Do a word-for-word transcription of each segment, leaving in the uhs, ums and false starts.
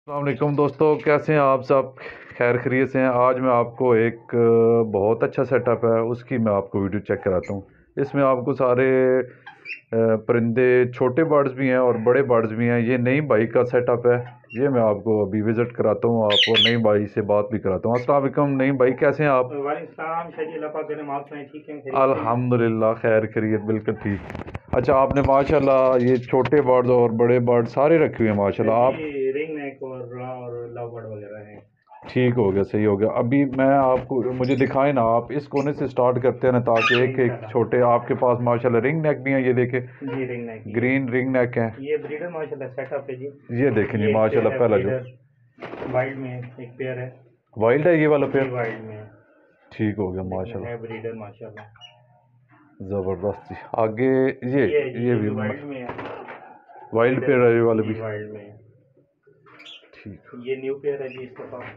अस्सलाम वालेकुम दोस्तों, कैसे हैं आप सब? खैर खैरियत से हैं। आज मैं आपको एक अ, बहुत अच्छा सेटअप है उसकी मैं आपको वीडियो चेक कराता हूँ। इसमें आपको सारे अ, परिंदे, छोटे बर्ड्स भी हैं और बड़े बर्ड्स भी हैं। ये नई बाई का सेटअप है। ये मैं आपको अभी विज़िट कराता हूँ आपको, नई बाई से बात भी कराता हूँ। अस्सलाम वालेकुम नई बाई, कैसे हैं आप? वालेकुम शायद अल्लाह पाक करे आप सुनाएं, ठीक हैं, खैरियत से हैं? अल्हम्दुलिल्लाह खैर खैरियत, बिल्कुल ठीक। अच्छा, आपने माशाल्लाह ये छोटे बर्ड्स और बड़े बर्ड सारे रखे हुए हैं माशाल्लाह। आप जी रिंग नेक और रा और लव बर्ड वगैरह हैं। ठीक हो गया, सही हो गया। अभी मैं आपको, मुझे दिखाएं ना, आप इस कोने से स्टार्ट करते हैं ना, ताकि एक एक इंशाल्लाह। छोटे आपके पास माशाल्लाह रिंग नेक भी हैं। ये देखें, जी रिंग नेक ये ग्रीन रिंग नेक हैं। ये ब्रीडर माशाल्लाह सेटअप है जी। ये देखें जी ये एक पेयर माशाल्लाह, है पहला जो ब्रीडर, वाइल्ड में एक पेयर है। वाइल्ड है ये वाला जी पेयर। वाइल्ड में ठीक हो गया जिसमें है माशाल्लाह, ब्रीडर माशाल्लाह। ज़बरदस्त जी। आगे ये ये है जी, ये ये भी भी वाइल्ड में है। वाइल्ड ब्रीडर पेयर है ये वाले जी भी। वाइल्ड में। ठीक। ये न्यू पेयर है जी इसके पास।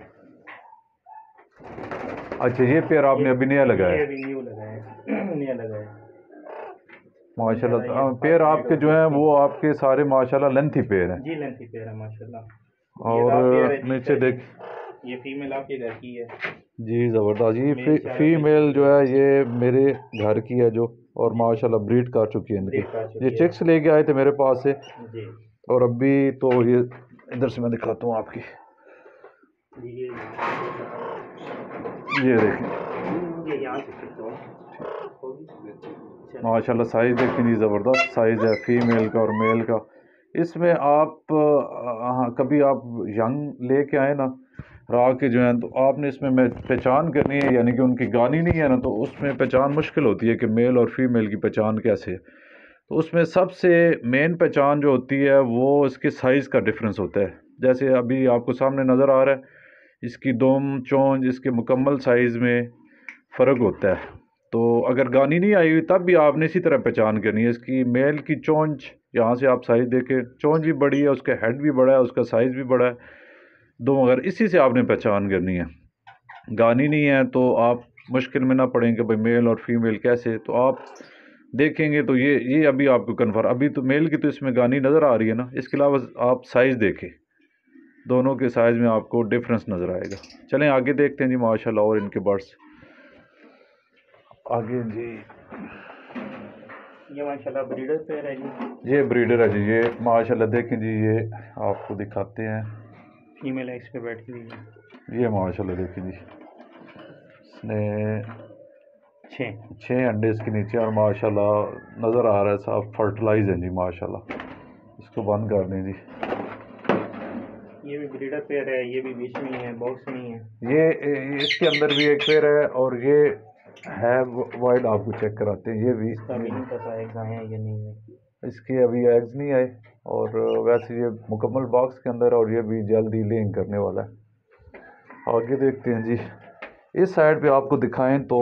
अच्छा, ये पेयर ये आपने अभी नया लगाया ये है? अभी न्यू लगा है नया लगा है। माशाल्लाह। इंशाल्लाह ये अ, पेयर फर्स्ट नाइट आपके होगी जो हैं इसकी। वो आपके सारे माशाल्लाह लेंथी पेयर हैं। जी लेंथी पेयर है माशाल्लाह। ये और लाल पेयर है जी नीचे इसका जी। देख ये फीमेल आपके घर की है। जी, ज़बरदस्त। ये फी, मेल चारों फीमेल पेशेंट जो है है ये मेरे घर की है जो, और जी जी। माशाल्लाह ब्रीड कर चुकी है इनकी। ब्रीड कर ये चुकी है चिक्स लेके आए थे मेरे पास से, जी। और अभी तो ये इधर से मैं दिखाता हूँ आपकी। ये ये देखें ये यहाँ से सकते हो। माशाल्लाह, साइज़ देखें जी, ज़बरदस्त साइज़ है फीमेल का और मेल का। इसमें आप अ, हाँ, कभी आप यंग लेके आए ना रा के जो हैं, तो आपने इसमें मैं पहचान करनी है, यानी कि उनकी गानी नहीं है ना, तो उसमें पहचान मुश्किल होती है कि मेल और फीमेल की पहचान कैसे है। तो उसमें सबसे मेन पहचान जो होती है वो इसके साइज़ का डिफरेंस होता है। जैसे अभी आपको सामने नज़र आ रहा है, इसकी दुम चोंच इसके मुकम्मल साइज़ में फ़र्क होता है। तो अगर गानी नहीं आई हुई तब भी आपने इसी तरह पहचान करनी है। इसकी मेल की चोंच, यहाँ से आप साइज़ देखें, चोंच भी बड़ी है, उसका हेड भी बड़ा है, उसका साइज़ भी बड़ा है, दो, मगर इसी से आपने पहचान करनी है। गानी नहीं है तो आप मुश्किल में ना पड़ेंगे भाई मेल और फीमेल कैसे। तो आप देखेंगे तो ये ये अभी आपको कन्फर्म, अभी तो मेल की तो इसमें गानी नज़र आ रही है ना। इसके अलावा आप साइज़ देखें, दोनों के साइज़ में आपको डिफरेंस नज़र आएगा। चलें आगे देखते हैं जी माशाल्लाह और इनके बर्ड्स आगे जी। ये माशाल्लाह ब्रीडर पेयर है जी। ये ब्रीडर है जी, ये माशाल्लाह देखें जी, ये आपको दिखाते हैं। फीमेल एक्स पे बैठी हुई है। ये माशाल्लाह देखें जी, इसने छः। छः अंडे इसके नीचे, और माशाल्लाह नज़र आ रहा है साफ फर्टिलाइज है जी माशाल्लाह। इसको बंद कर दें जी। ये भी ब्रीडर पेयर है, ये भी बीच में ही है, बॉक्स में ही है। ये ये- इसके अंदर भी एक पेयर है, और ये है वाइल्ड, आपको चेक कराते हैं। ये भी इसका भी नहीं पता है कहाँ है या नहीं है। इसके अभी एग्स नहीं आए, और वैसे ये मुकम्मल बॉक्स के अंदर, और ये भी जल्दी लेइंग करने वाला है। आगे देखते हैं जी। इस साइड पे आपको दिखाएं तो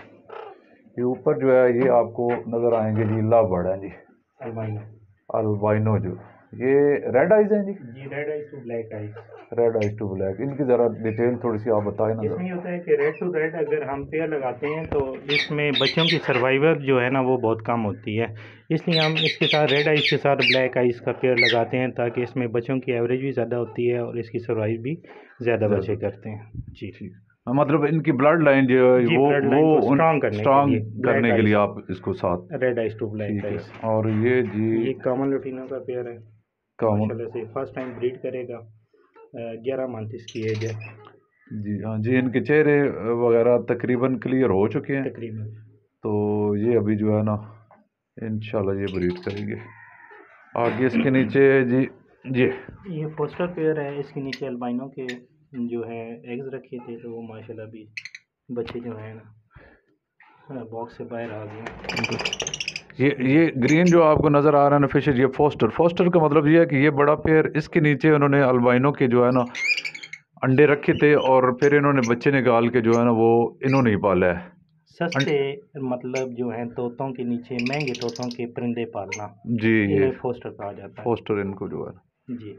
ये ऊपर जो है ये आपको नज़र आएंगे जी लव बर्ड है जी, अल्बाइनो। अल्बाइनो। जो ये रेड आइज हैं जी, जी red eyes to black eyes. Red eyes to black. इनकी ज़रा डिटेल थोड़ी सी आप बताएं ना इसमें ज़रा। ये होता है कि रेड टू रेड अगर हम पेयर लगाते हैं तो इसमें बच्चों की सर्वाइवर जो है ना वो बहुत कम होती है। इसलिए हम इसके साथ रेड आइस के साथ ब्लैक आइस का पेयर लगाते हैं, ताकि इसमें बच्चों की एवरेज भी ज़्यादा होती है और इसकी सर्वाइव भी ज़्यादा बच्चे करते हैं जी। ठीक, हाँ, मतलब इनकी ब्लड लाइन जो है जी वो ब्लड वो लाइन को उन स्ट्रॉन्ग करने के लिए स्ट्रांग ब्लैक करने के लिए आइस, आप इसको साथ। रेड आइस टू ब्लैक ठीक है। आइस। और ये जी ये कॉमन लुटिनो का पेयर है कॉमन। माशाल्लाह से, फर्स्ट टाइम ब्रीड करेगा। ग्यारह मंथ इसकी एज है जी हाँ जी, इनके चेहरे वगैरह तकरीबन क्लियर हो चुके हैं। तकरीबन। तो ये अभी जो है ना इंशाल्लाह ये ब्रीड करेंगे। आगे इसके नीचे जी ये ये फोस्टर पेयर है, इसके नीचे अल्बाइनो के जो है एग्स रखे थे, तो वो माशाल्लाह भी बच्चे जो है ना बॉक्स से बाहर आ गए। ये ये ग्रीन जो आपको नज़र आ रहा है ना फिशर, ये फोस्टर फोस्टर का मतलब ये है कि ये बड़ा पेयर, इसके नीचे उन्होंने अल्बाइनो के जो है ना अंडे रखे थे, और फिर इन्होंने बच्चे निकाल के जो है ना वो इन्होंने ही पाला है। सस्ते मतलब जो है तोतों के नीचे महंगे तोतों के परिंदे पालना, जी ये इन्हें फोस्टर कहा जाता है फोस्टर इनको जो है जी।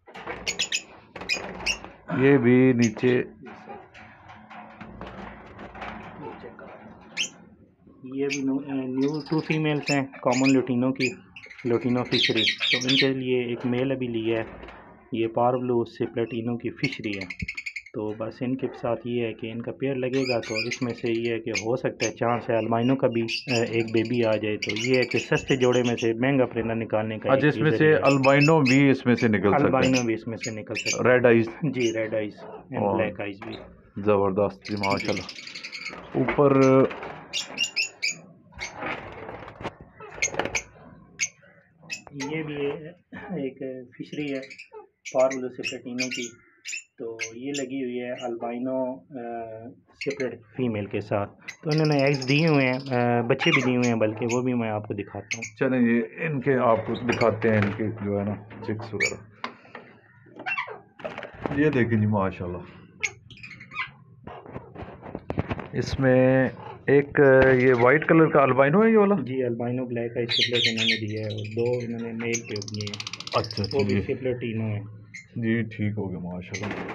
ये भी नीचे। ये भी न्यू टू फीमेल्स हैं कॉमन लुटिनो की, लुटिनो फिशरी। तो इनके लिए एक मेल अभी लिया है, ये पारब्लू से प्लेटिनो की फिशरी है। तो बस इनके साथ ये है कि इनका पेयर लगेगा तो इसमें से ये है कि हो सकता है चांस है अल्बाइनो का भी एक बेबी आ जाए। तो ये है कि सस्ते जोड़े में से महंगा परिंदा निकालने का। अच्छा, इसमें से अल्बाइनो भी इसमें से निकल सकता है? अल्बाइनो भी इसमें से निकल सकता है। Red eyes? जी, red eyes and black eyes भी। ज़बरदस्त जी, माशाल्लाह। ऊपर ये भी एक फिशरी है पारब्लू से प्लेटिनो की। तो ये लगी हुई है अल्बाइनो सेपरेट फीमेल के साथ। तो इन्होंने एग्स दिए हुए हैं, बच्चे भी दिए हुए हैं, बल्कि वो भी मैं आपको दिखाता हूँ। चलें ये इनके आपको दिखाते हैं, इनके जो है ना चिक्स वगैरह। ये देखें जी माशाल्लाह, इसमें एक ये वाइट कलर का अल्बाइनो है ये वाला? जी, अल्बाइनो ब्लैक आइज सिपलेट इन्होंने दिया है और दो इन्होंने मेल पे दिए हैं। अच्छा, वो भी सिपलेटिनो है जी, ठीक हो गया माशाल्लाह।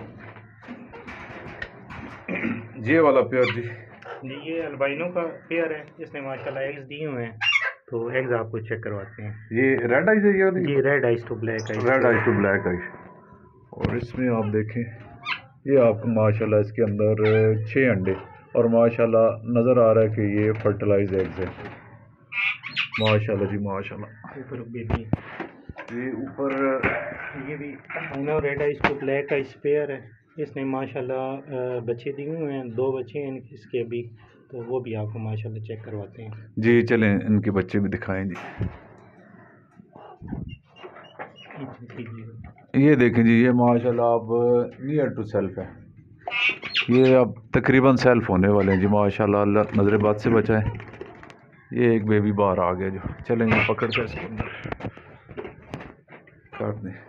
ये वाला पेयर जी? जी, ये अल्बाइनो का पेयर है, इसने माशाल्लाह एग्स दिए हुए हैं। तो एग्स आपको चेक करवाते हैं। ये रेड आइज है ये? जी, red eyes to black eyes. Red eyes to black eyes. और इसमें आप देखें, ये आपको माशाल्लाह इसके अंदर छः अंडे और माशाल्लाह नज़र आ रहा है कि ये फर्टिलाइज एग्स है। माशाल्लाह जी माशाल्लाह। ऊपर बेबी, ये ऊपर ये भी albino red eyes to black eyes pair है। इसने माशाल्लाह बच्चे दिए हुए हैं, दो बच्चे हैं इसके अभी। तो वो भी आपको माशाल्लाह चेक करवाते हैं। जी, चलें इनके बच्चे भी दिखाएं जी। ये देखें जी, ये माशाल्लाह अब नियर टू सेल्फ है, ये अब तकरीबन सेल्फ होने वाले हैं जी माशाल्लाह। अल्लाह नजर बात से बचाए। ये एक बेबी बाहर आ गया जो, चलेंगे पकड़ कर इसको अंदर काट दें।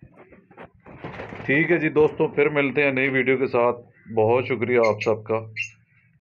ठीक है जी दोस्तों, फिर मिलते हैं नई वीडियो के साथ। बहुत शुक्रिया आप सबका।